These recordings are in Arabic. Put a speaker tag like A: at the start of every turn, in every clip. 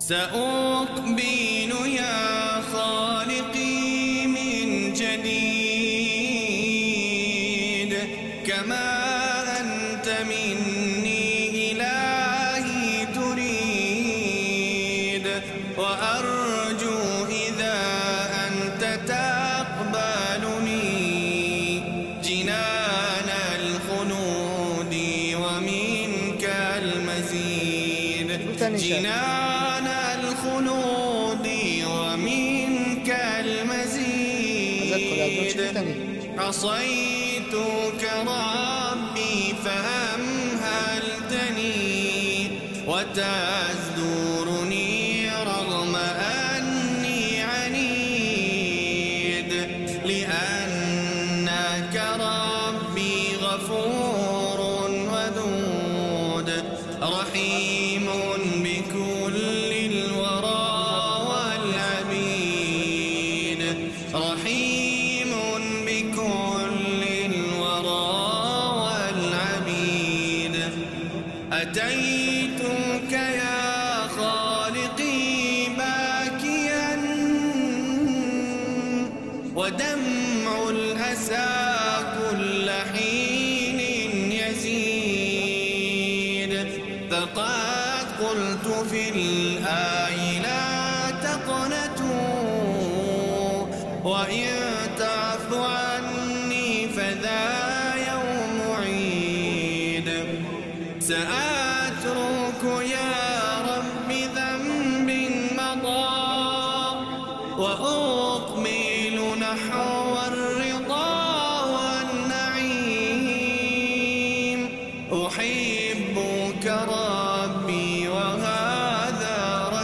A: سأقبل يا خالقي من جديد كما أنت مني إلهي تريد، وأرجو إذا أنت تقبلني جنان الخلود ومنك المزيد، جنان الخلود ومنك المزيد. عصيتك ربي فأمهلتني وتزدرني رغم أني عنيد، لأنك ربي غفور ودود رحيم بكل الورى والعبيد، رحيم بكل الورى والعبيد. أتيتك يا خالقي باكيا ودمع الأسى كل حين يزيد، فقد قلت في الآي لا تقنطوا، وإن تعف عني فذا يوم عيد. سأترك يا رب ذنب مضى وأقبل نحو الرضا والنعيم، أحبك ربي وهذا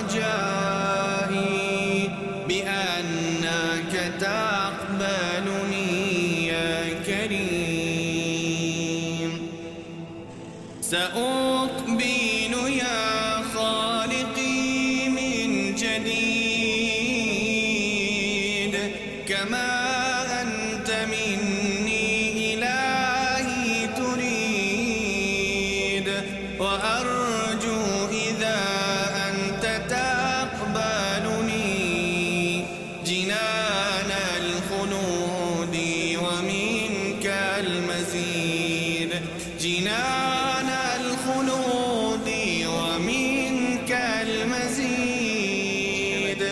A: رجائي بأنك تقبلني يا كريم. سأقبل يا خالقي من جديد كما أنت مني إلهي تريد، وأرجو إذا أنت تقبلني جنان الخلود ومنك المزيد، جنان الخلود ومنك المزيد.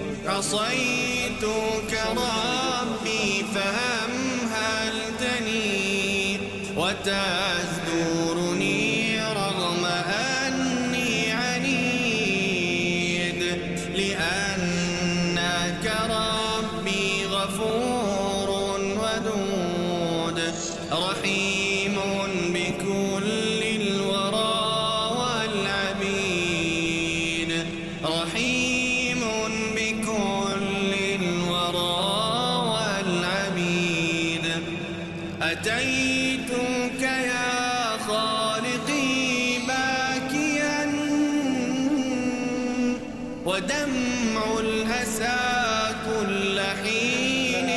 A: عصيتك ربي فأمهلتني وتزدرني رغم أني عنيد، لأنك ربي غفور ودود رحيم بكل الورى والعبيد، رحيم بكل الورى والعبيد. أتيتك يا خالقي باكيا ودمع الأسى كل حين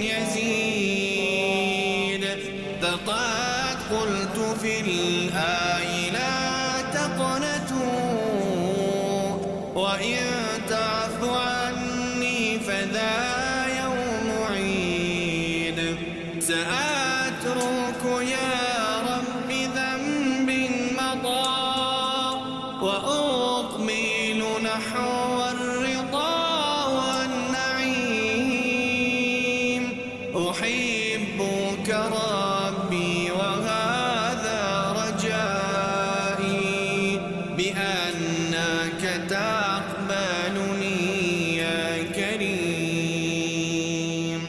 A: يزيد، فقد قلت في الآي لا تقنطوا، وإن تعف عني فذا يوم عيد. سأترك يا رب ذنب مضى وأقبل نحو الرضا والنعيم، أحبك ربي وهذا رجائي بأنك تقبلني يا كريم.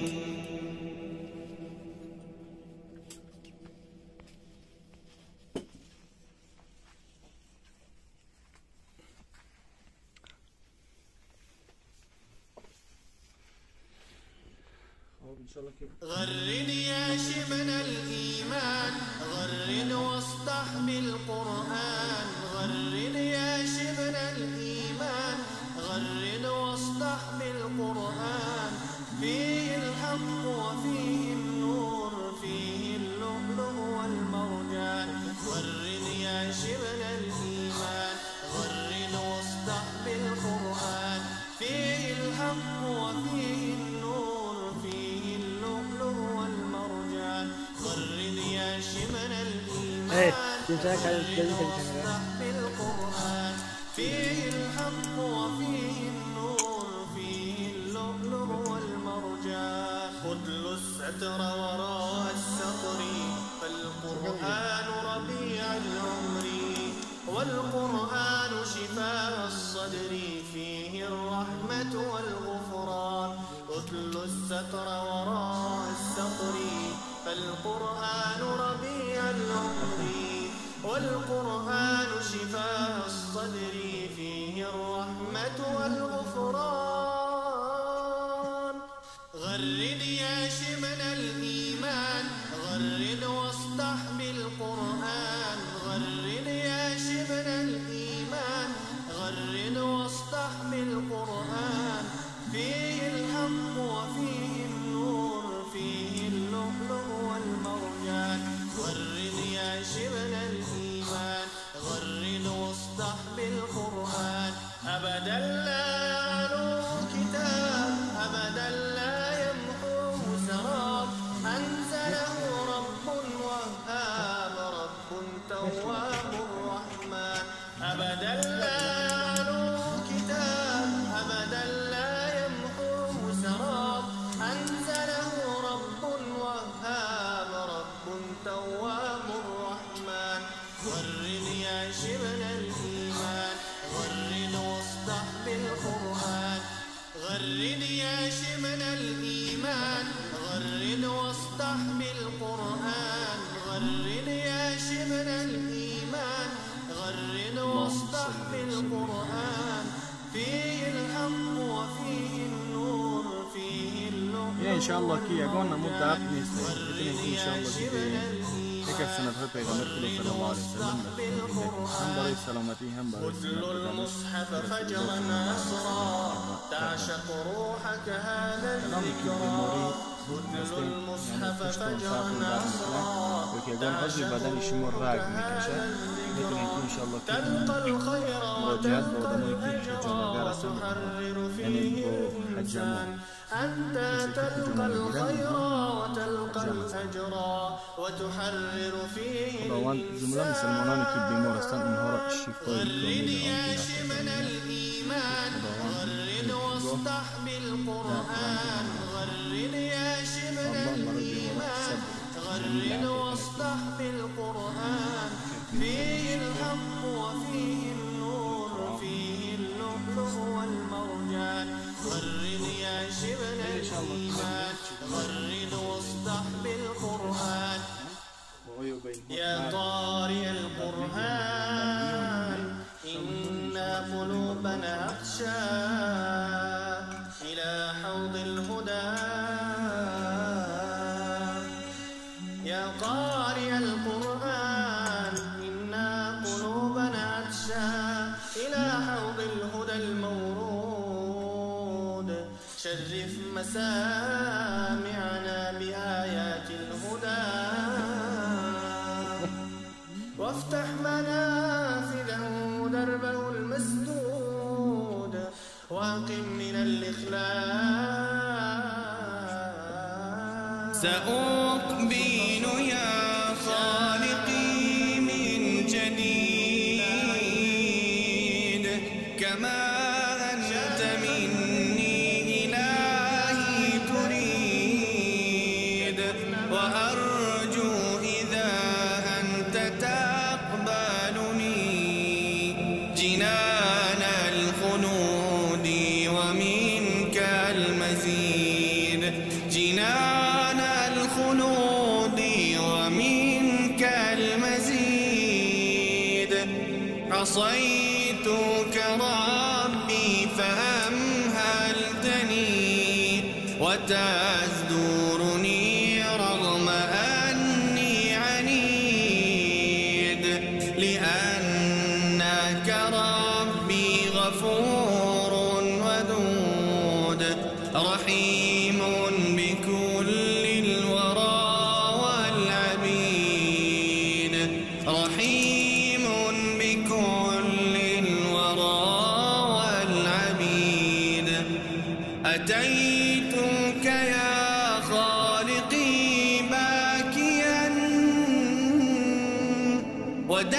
B: غرد يا شبن الإيمان، غرد واصدح بالقرآن، غرد يا شبن الإيمان، غرد واصدح بالقرآن، فيه الحق وفيه النور، فيه اللؤلؤ والمرجان. غرد يا شبن الإيمان، غرد واصدح بالقرآن. واصدح بالقرآن فيه الحق وفيه النور فيه اللؤلؤ والمرجان خذل الستر وراء السطر فالقرآن ربيع العمر والقرآن شفاء الصدر فيه الرحمة والغفران اتل الستر وراء السطر فالقرآن ربيع العمر والقرآن شفاء الصدر فيه الرحمة والغفران غرد يا شمن الإيمان غرد واصدح بالقرآن غرد يا شمن الإيمان غرد واصدح بالقرآن فيه الحق وفيه النور فيه اللؤلؤ والمرجان غرد يا شمن الإيمان غرد واصدح بالقرآن أبدا لا يعلو كتاب أبدا لا يمحوه سراب أنزله رب وهاب رب تواب رحمن أبدا لا يعلو كتاب أبدا لا يمحوه سراب أنزله رب وهاب رب تواب رحمن غرد يا شمن الإيمان غرد واصدح بالقرآن غرد يا شمن الإيمان غرد واصدح بالقرآن غرد يا شمن الإيمان غرد واصدح بالقرآن فيه الحق وفيه النور فيه اللؤلؤ
C: إن شاء الله كي يقولنا مدة أقني إن شاء الله كي سنة هبه غمركله صلى الله عليه وسلم هم بري سلامتي هم بري
B: خذل المصحف فجرا أسرى تعشق روحك هذا الذكرى خذل المصحف فجرا أسرى تعشق روحك هذا الذكرى تلقى الخير وتلقى الأجر وتحرر فيه الإنسان أنت تلقى الخير وتلقى الأجر وتحرر فيه الإنسان غرد يا شمن الإيمان غرد واصدح بالقرآن غرد يا شمن الإيمان غرد واصدح بالقرآن فيه الحق وفيه النور فيه اللؤلؤ والمرجان غرد يا شمن الإيمان غرد واصدح بالقرآن يا قارئ القرآن إنا قلوبنا أخشى إلى حوض الهدى يا قارئ القرآن إنا قلوبنا أخشى إلى حوض الهدى المورود شرف مسامعنا بآيات الهدى وافتح منافذه دربه المسدود واقم من الإخلاص
A: سأقبل يا خالقي من جديد كما أنت مني إلهي تريد وأرجو إذا أنت تقبلني جنان الخلود ومنك المزيد جنان الخلود ومنك المزيد عصيتك ربي فأمهلتني وتزدرني رغم أني عنيد لأنك ربي غفور ودود رحيم بكل الورى والعبيد رحيم بكل الورى والعبيد أتيتك يا خالقي باكيا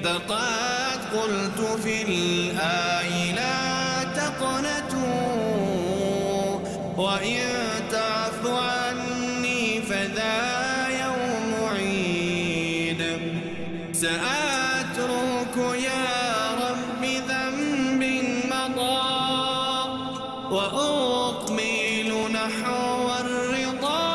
A: فقد قلت في الآي لا تقنطوا وإن تعف عني فذا يوم عيد سأترك يا رب ذنب مضى وأقبل نحو الرضا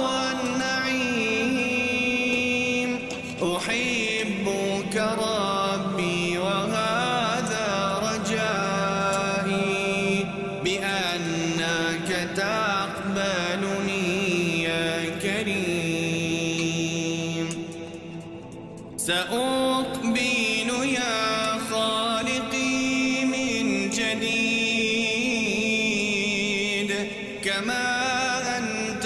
A: والنعيم أحبك ربي وهذا رجائي بأنك تقبلني يا كريم سأقبل يا خالقي من جديد كما أنت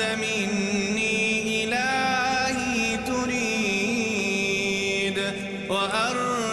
A: مني إلهي تريد وأرجو